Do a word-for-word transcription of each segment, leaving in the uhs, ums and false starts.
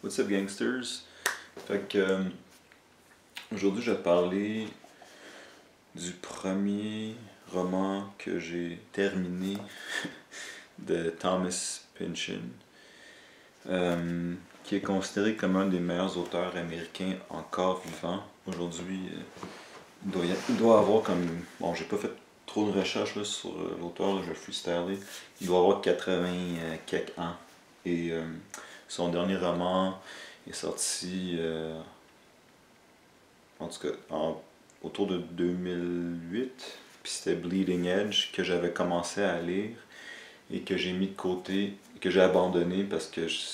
What's up gangsters? Fait que euh, aujourd'hui je vais te parler du premier roman que j'ai terminé de Thomas Pynchon, euh, qui est considéré comme un des meilleurs auteurs américains encore vivants. Aujourd'hui, euh, il, doit y a- il doit avoir comme... Bon, j'ai pas fait trop de recherches là, sur euh, l'auteur, là, je vais freestyler. Il doit avoir quatre-vingts euh, quelques ans. Et euh, son dernier roman est sorti, euh, en tout cas, en- autour de deux mille huit. Puis c'était Bleeding Edge que j'avais commencé à lire et que j'ai mis de côté, que j'ai abandonné parce que je-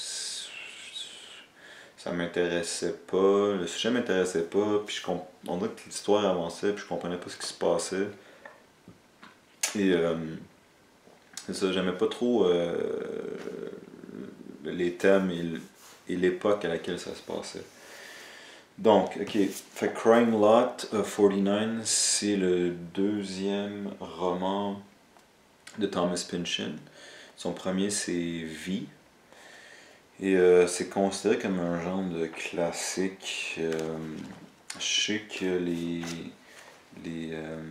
ça m'intéressait pas, le sujet m'intéressait pas, puis je comp- on dirait que l'histoire avançait, puis je comprenais pas ce qui se passait. Et euh, c'est ça, j'aimais pas trop euh, les thèmes et l- et l'époque à laquelle ça se passait. Donc, ok, fait Crying Lot of quarante-neuf, c'est le deuxième roman de Thomas Pynchon. Son premier, c'est V. Et euh, c'est considéré comme un genre de classique. Euh, je sais que les. Les. Euh,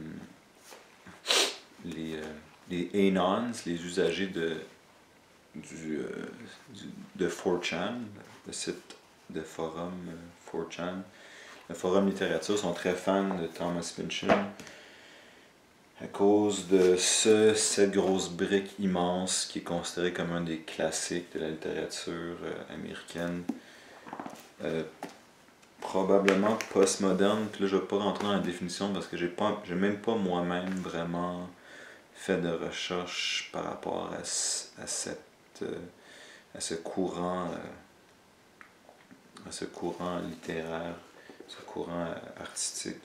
les, euh, les Anons, les usagers de. Du, euh, du- de four chan, le site de forum euh, four chan, le forum littérature, sont très fans de Thomas Pynchon à cause de ce, cette grosse brique immense qui est considérée comme un des classiques de la littérature euh, américaine. Euh, probablement postmoderne, puis là je vais pas rentrer dans la définition parce que j'ai pas j'ai même pas moi-même vraiment fait de recherche par rapport à, à cette euh, à ce courant euh, à ce courant littéraire, ce courant euh, artistique.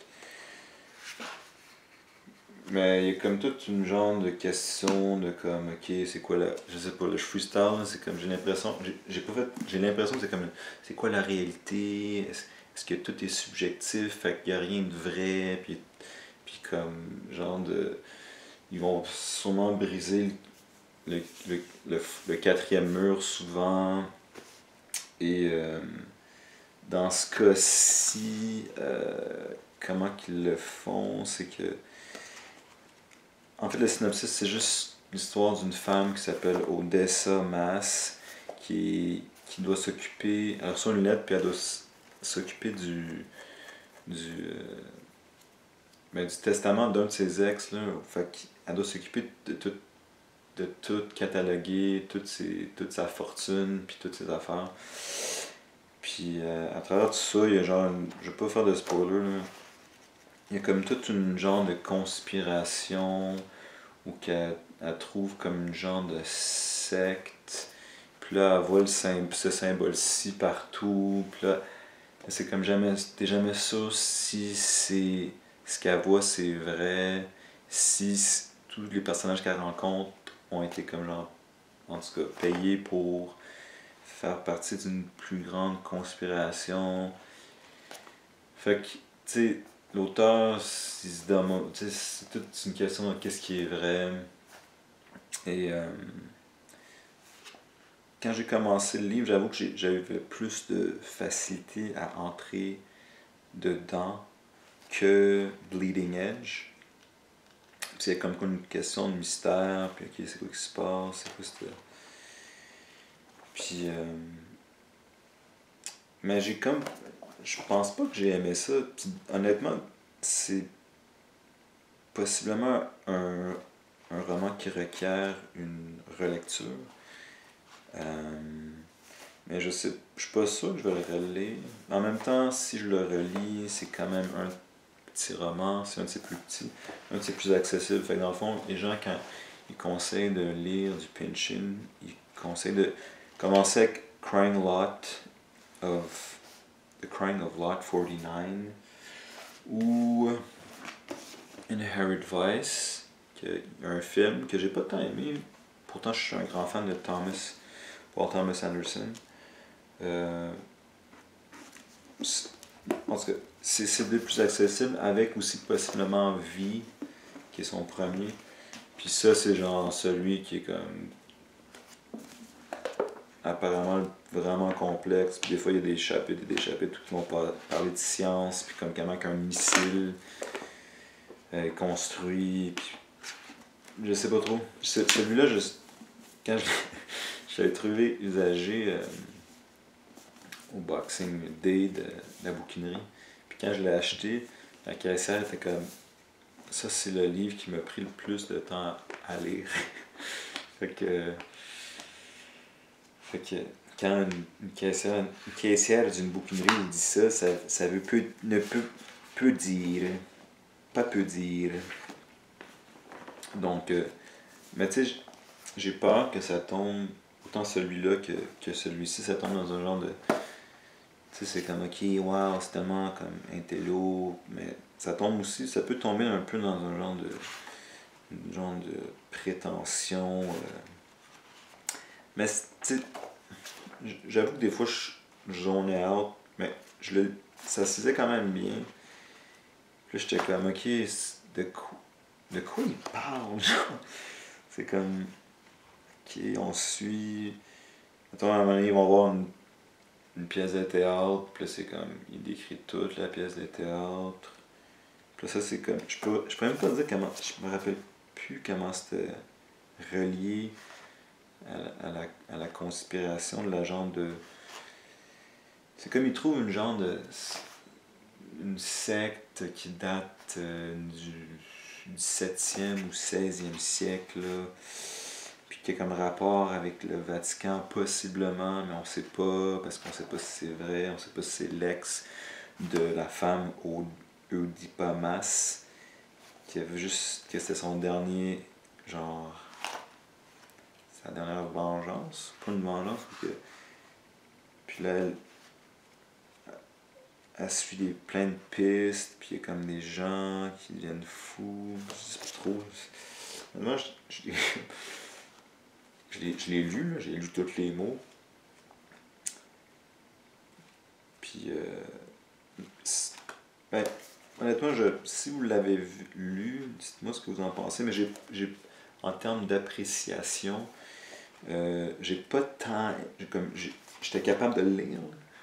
Mais il y a comme toute une genre de question de comme, ok, c'est quoi la. Je sais pas, le freestyle, c'est comme, j'ai l'impression. J'ai, j'ai pas fait. J'ai l'impression que c'est comme, c'est quoi la réalité? Est-ce, est-ce que tout est subjectif? Fait qu'il y a rien de vrai? Puis, puis comme, genre de. Ils vont sûrement briser le, le, le, le quatrième mur souvent. Et euh, dans ce cas-ci, euh, comment qu'ils le font? C'est que. En fait, le synopsis, c'est juste l'histoire d'une femme qui s'appelle Odessa Mass, qui, qui doit s'occuper. Elle reçoit une lettre, puis elle doit s'occuper du. du. euh, ben, du testament d'un de ses ex, là. Fait qu'elle doit s'occuper de tout, de tout cataloguer, toute, ses, toute sa fortune, puis toutes ses affaires. Puis euh, à travers tout ça, il y a genre. Une, je vais pas faire de spoiler, là. Il y a comme toute une genre de conspiration ou qu'elle elle trouve comme une genre de secte. Puis là, elle voit le sym- ce symbole-ci partout. Puis là, c'est comme jamais. T'es jamais sûr si c'est ce qu'elle voit c'est vrai. Si c- tous les personnages qu'elle rencontre ont été comme genre, en tout cas, payés pour faire partie d'une plus grande conspiration. Fait que, tu sais, l'auteur, il se demande, tu sais, c'est toute une question de qu'est-ce qui est vrai. Et euh, quand j'ai commencé le livre, j'avoue que j'ai- j'avais plus de facilité à entrer dedans que Bleeding Edge. Puis c'est comme une question de mystère, puis ok, c'est quoi qui se passe, c'est quoi c'était. Puis, euh, mais j'ai comme, je pense pas que j'ai aimé ça. Puis, honnêtement, c'est possiblement un, un roman qui requiert une relecture. Euh, mais je sais, je suis pas sûr que je vais le relire. En même temps, si je le relis, c'est quand même un petit roman, c'est un de ses plus petits, un de ses plus accessibles. Fait que dans le fond, les gens, quand ils conseillent de lire du Pynchon, ils conseillent de commencer avec Crying Lot of The Crying of Lot quarante-neuf ou Inherit Vice, qui est un film que j'ai pas tant aimé. Pourtant, je suis un grand fan de Thomas, Paul Thomas Anderson. Euh, en tout cas, c'est le plus accessible, avec aussi possiblement V, qui est son premier. Puis ça, c'est genre celui qui est comme. apparemment vraiment complexe. Puis des fois, il y a des chapitres et des chapitres qui vont par- parler de science, puis comme comment qu'un missile est construit. Puis je sais pas trop. Ce- Celui-là, je, quand je, je l'avais trouvé usagé euh, au Boxing Day de, de la bouquinerie. Puis quand je l'ai acheté, la caissière était comme ça, c'est le livre qui m'a pris le plus de temps à lire. fait que. Fait que quand une, une caissière, une caissière d'une bouquinerie vous dit ça, ça, ça veut peu, ne peut, peut dire. Pas peu dire. Donc, euh, mais tu sais, j'ai peur que ça tombe, autant celui-là que, que celui-ci, ça tombe dans un genre de. Tu sais, c'est comme, ok, wow, c'est tellement comme intello, mais ça tombe aussi, ça peut tomber un peu dans un genre de. Un genre de prétention. Euh, mais, tu sais, j'avoue que des fois, je zonais out, mais je le, ça se faisait quand même bien. Puis là, j'étais comme, ok, de quoi, de quoi il parle, genre? C'est comme, ok, on suit. Attends, à un moment donné, ils vont voir une, une pièce de théâtre, puis là, c'est comme, il décrit toute la pièce de théâtre. Puis là, ça, c'est comme, je peux, je peux même pas dire comment, je me rappelle plus comment c'était relié à la, à la, à la conspiration de la genre de. C'est comme ils trouvent une genre de. Une secte qui date euh, du, du septième ou seizième siècle, là, puis qui a comme rapport avec le Vatican, possiblement, mais on sait pas, parce qu'on sait pas si c'est vrai, on sait pas si c'est l'ex de la femme Oedipa-Masse, qui avait juste, que c'était son dernier, genre, sa dernière vengeance, pas une vengeance, que, puis là, elle, elle suit des, plein de pistes, puis il y a comme des gens qui deviennent fous, je sais pas trop. Moi, je, je, l'ai- je l'ai je l'ai lu, là, j'ai lu tous les mots. Puis, euh, c'est- ben, honnêtement, je, si vous l'avez vu- lu, dites-moi ce que vous en pensez, mais j'ai, j'ai, en termes d'appréciation, euh, j'ai pas tant, j'ai comme, j'ai- j'étais capable de le lire,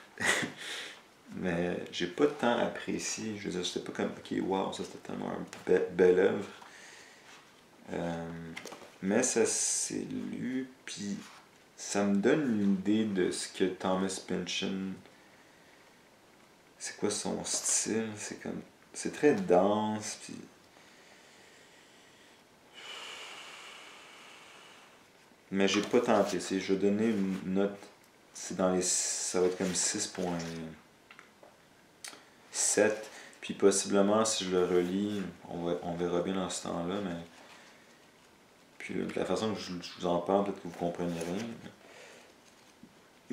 mais j'ai pas tant apprécié. Je veux dire, j'étais pas comme, ok, wow, ça c'était tellement un be- bel œuvre. Euh, mais ça s'est lu, puis ça me donne une idée de ce que Thomas Pynchon. C'est quoi son style? C'est comme. C'est très dense, puis. Mais j'ai pas tant apprécié. Je vais donner une note. C'est dans les. Ça va être comme six virgule sept. Puis possiblement, si je le relis, on, va, on verra bien dans ce temps-là, mais. Puis de la façon que je, je vous en parle, peut-être que vous comprenez rien.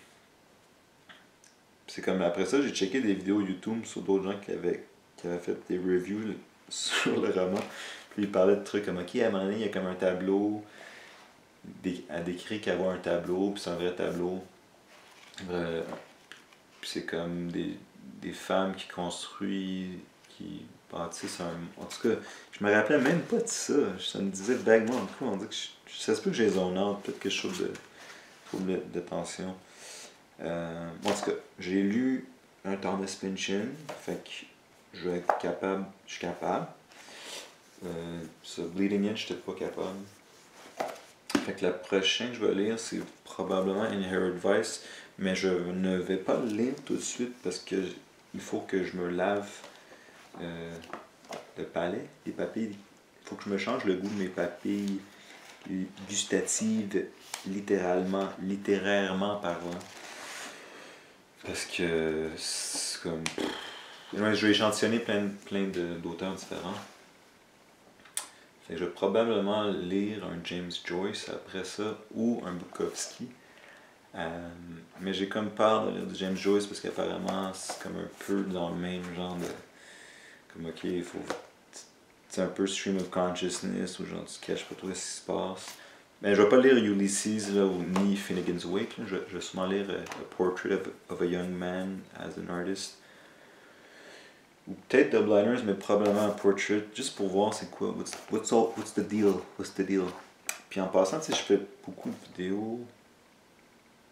C'est comme après ça, j'ai checké des vidéos YouTube sur d'autres gens qui avaient, qui avaient fait des reviews sur le roman. Puis ils parlaient de trucs comme, ok, à un moment donné, il y a comme un tableau. Elle décrit qu'il y avait un tableau, puis c'est un vrai tableau. Euh, puis c'est comme des, des femmes qui construisent, qui bâtissent un. En tout cas, je me rappelais même pas de ça. Ça me disait vaguement, en tout cas, on dit que je, ça se peut que j'ai zone out, peut-être quelque chose de trouble de, de tension. Euh, en tout cas, j'ai lu un Thomas Pynchon, fait que je vais être capable, je suis capable. Euh, ça, Bleeding Edge, j'étais pas capable. Fait que la prochaine que je vais lire, c'est probablement Inherent Vice, mais je ne vais pas le lire tout de suite parce que il faut que je me lave euh, le palais, les papilles. Il faut que je me change le goût de mes papilles gustatives, littéralement, littérairement parlant. Parce que c'est comme. Ouais, je vais échantillonner plein, plein de, d'auteurs différents. Fait que je vais probablement lire un James Joyce après ça ou un Bukowski. Euh, mais j'ai comme peur de lire du James Joyce parce qu'apparemment c'est comme un peu dans le même genre de. Comme ok, il faut. C'est un peu stream of consciousness ou genre tu caches pas trop ce qui se passe. Mais je vais pas lire Ulysses là, ou ni Finnegan's Wake. Là. Je, je vais sûrement lire uh, A Portrait of, of a Young Man as an Artist. Ou peut-être Double Liners, mais probablement un Portrait, juste pour voir c'est quoi. What's, what's, all, what's the deal? What's the deal? Puis en passant, tu sais, je fais beaucoup de vidéos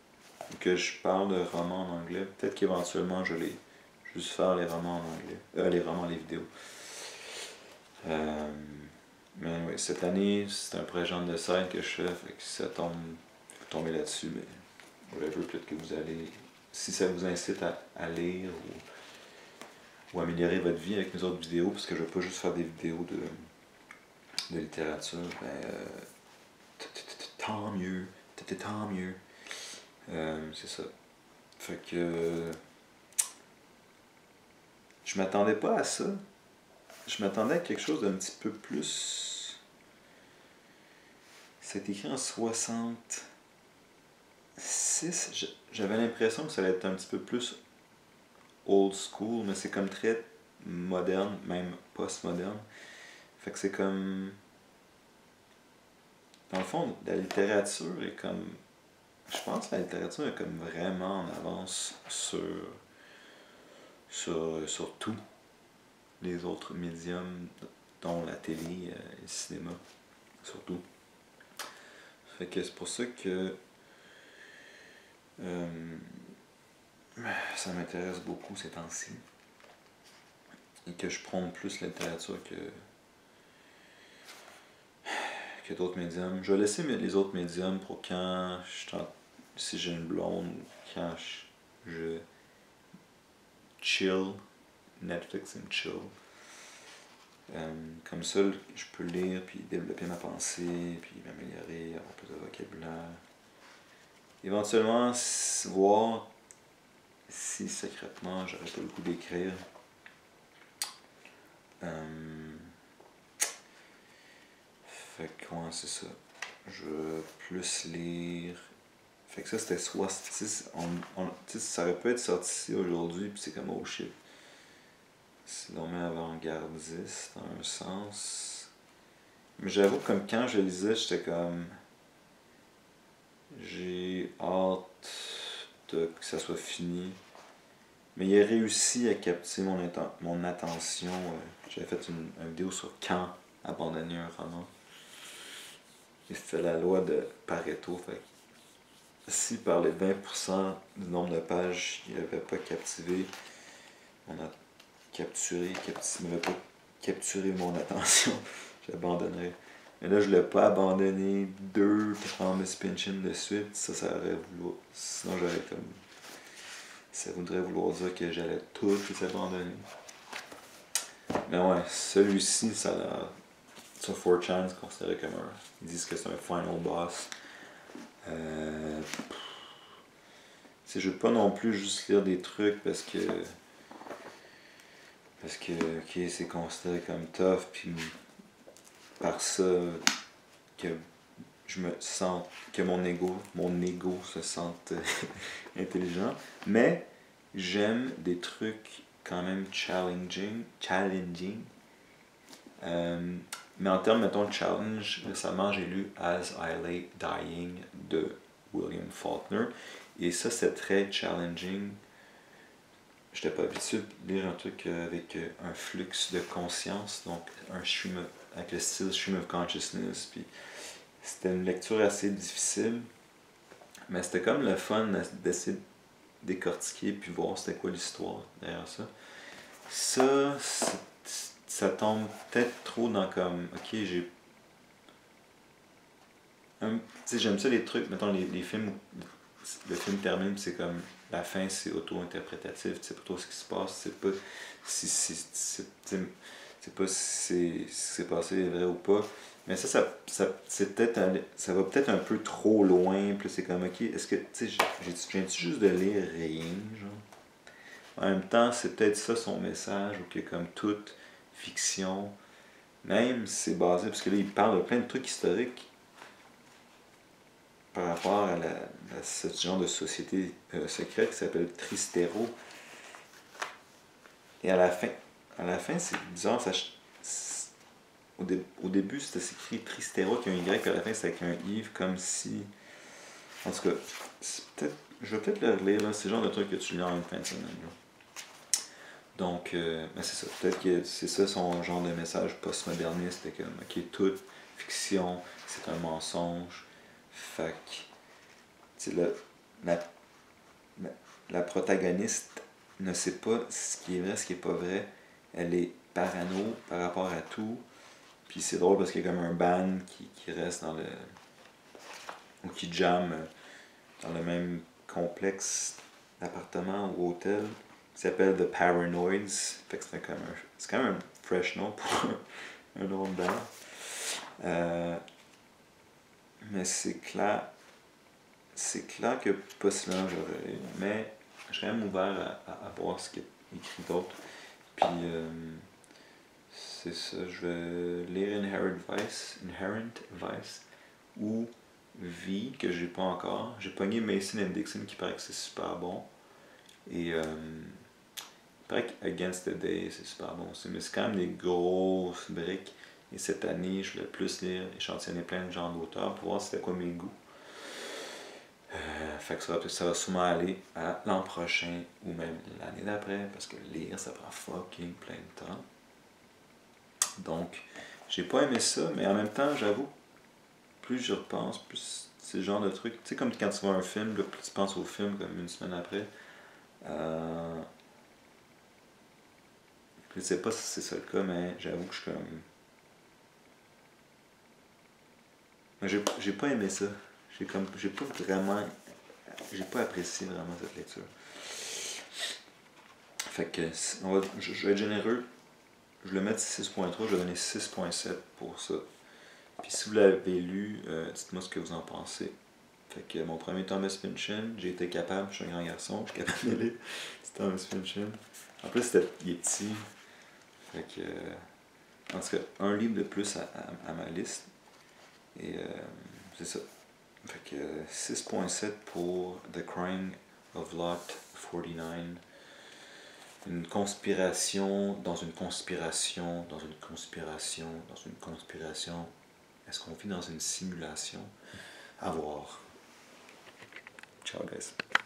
que je parle de romans en anglais. Peut-être qu'éventuellement je vais juste faire les romans en anglais. Euh, les romans, les vidéos. Euh, mais oui, cette année, c'est un projet de scène que je fais, fait que si ça tombe, vous tombez là-dessus, mais whatever, peut-être que vous allez, si ça vous incite à, à lire ou, ou améliorer votre vie avec mes autres vidéos, parce que je ne vais pas juste faire des vidéos de, de littérature, ben, euh, tant mieux, tant mieux. Euh, c'est ça. Fait que je m'attendais pas à ça. Je m'attendais à quelque chose d'un petit peu plus. C'est écrit en soixante-six. J'avais l'impression que ça allait être un petit peu plus old school, mais c'est comme très moderne, même post-moderne. Fait que c'est comme. Dans le fond, la littérature est comme. Je pense que la littérature est comme vraiment en avance sur. sur, sur tout les autres médiums, dont la télé et le cinéma, surtout. Fait que c'est pour ça que euh, ça m'intéresse beaucoup ces temps-ci. Et que je prône plus la littérature que, que d'autres médiums. Je vais laisser les autres médiums pour quand je si j'ai une blonde ou quand je, je chill, Netflix and chill. Euh, comme ça, je peux lire, puis développer ma pensée, puis m'améliorer, avoir plus de vocabulaire. Éventuellement, voir si secrètement j'aurais pas le goût d'écrire. Euh, fait que, ouais, c'est ça. Je veux plus lire. Fait que ça, c'était soit. On, on, ça aurait pu être sorti aujourd'hui, puis c'est comme oh shit. C'est vraiment avant-gardiste dans un sens. Mais j'avoue, comme quand je lisais, j'étais comme. J'ai hâte de, que ça soit fini. Mais il a réussi à capter mon, mon attention. J'avais fait une, une vidéo sur quand abandonner un roman. Et c'était la loi de Pareto. Fait si par les vingt pour cent du nombre de pages, il n'avait pas captivé, on a capturé, capturé, m'avait pas capturé mon attention, j'abandonnerais. Mais là, je ne l'ai pas abandonné deux, trois Miss Pinchin de suite, ça, ça aurait voulu. Sinon, j'aurais comme. Ça voudrait vouloir dire que j'allais tout les abandonner. Mais ouais, celui-ci, ça a. Sur four chan, c'est considéré comme un. Ils disent que c'est un final boss. Euh. Je ne veux pas non plus juste lire des trucs parce que. Parce que, ok, c'est considéré comme tough, puis par ça, que je me sens, que mon ego, mon ego se sente intelligent. Mais j'aime des trucs quand même challenging. challenging. Euh, mais en termes, mettons, de challenge, récemment, j'ai lu As I Lay Dying de William Faulkner. Et ça, c'est très challenging. Je n'étais pas habitué de lire un truc avec un flux de conscience, donc un stream of, avec le style stream of consciousness. Puis c'était une lecture assez difficile, mais c'était comme le fun d'essayer de décortiquer puis voir c'était quoi l'histoire derrière ça. Ça, ça tombe peut-être trop dans comme, ok, j'ai. Tu sais, j'aime ça les trucs, mettons les, les films, le film termine, c'est comme. La fin, c'est auto-interprétatif, tu sais pas trop ce qui se passe, c'est pas si c'est pas si c'est passé vrai ou pas. Mais ça, ça, ça, c'est peut-être ça va peut-être un peu trop loin, puis c'est comme, ok, est-ce que, tu sais, je viens juste de lire rien, genre. En même temps, c'est peut-être ça son message, ou que comme toute fiction, même si c'est basé, parce que là, il parle de plein de trucs historiques, par rapport à, la, à ce genre de société euh, secrète qui s'appelle Tristero. Et à la fin, à la fin, c'est bizarre, ça, au, dé, au début c'était écrit Tristero qui a un Y, puis à la fin c'est avec un Yves, comme si. En tout cas, peut-être, je vais peut-être le relire, là, c'est le genre de truc que tu lis en une fin de semaine. Là. Donc, euh, ben c'est ça, peut-être que c'est ça son genre de message post-moderniste, c'était comme, ok, toute fiction, c'est un mensonge. Fait que, la, la, la protagoniste ne sait pas ce qui est vrai, ce qui est pas vrai. Elle est parano par rapport à tout. Puis c'est drôle parce qu'il y a comme un band qui, qui reste dans le... ou qui jamme dans le même complexe d'appartement ou hôtel qui s'appelle The Paranoids. Fait que c'est comme un, c'est quand même un fresh nom pour un nom de band. Euh, mais c'est clair, c'est clair que possiblement j'aurais, mais je serais même ouvert à, à, à voir ce qu'il y a écrit d'autre. Puis euh, c'est ça, je vais lire Inherent Vice, Inherent Vice ou V que j'ai pas encore. J'ai pogné Mason and Dixon qui paraît que c'est super bon. Et euh, il paraît qu'Against the Day c'est super bon aussi, mais c'est quand même des grosses briques. Et cette année, je voulais plus lire, échantillonner plein de genres d'auteurs pour voir c'était quoi mes goûts. Euh, fait que ça va, ça va sûrement aller à l'an prochain ou même l'année d'après, parce que lire ça prend fucking plein de temps. Donc, j'ai pas aimé ça, mais en même temps, j'avoue, plus j'y repense, plus c'est le genre de truc. Tu sais, comme quand tu vois un film, là, plus tu penses au film comme une semaine après. Euh, je sais pas si c'est ça le cas, mais j'avoue que je suis comme. Mais j'ai, j'ai pas aimé ça. J'ai comme. J'ai pas vraiment. J'ai pas apprécié vraiment cette lecture. Fait que on va, je, je vais être généreux. Je vais le mettre six point trois, je vais donner six point sept pour ça. Puis si vous l'avez lu, euh, dites-moi ce que vous en pensez. Fait que mon premier Thomas Pynchon, j'ai été capable, je suis un grand garçon, je suis capable de lire. C'est Thomas Pynchon. En plus, c'était, il est petit. Fait que. En tout cas, un livre de plus à, à, à ma liste. Et euh, c'est ça. Fait que six point sept pour The Crying of Lot quarante-neuf. Une conspiration dans une conspiration dans une conspiration dans une conspiration. Est-ce qu'on vit dans une simulation? À voir. Ciao guys.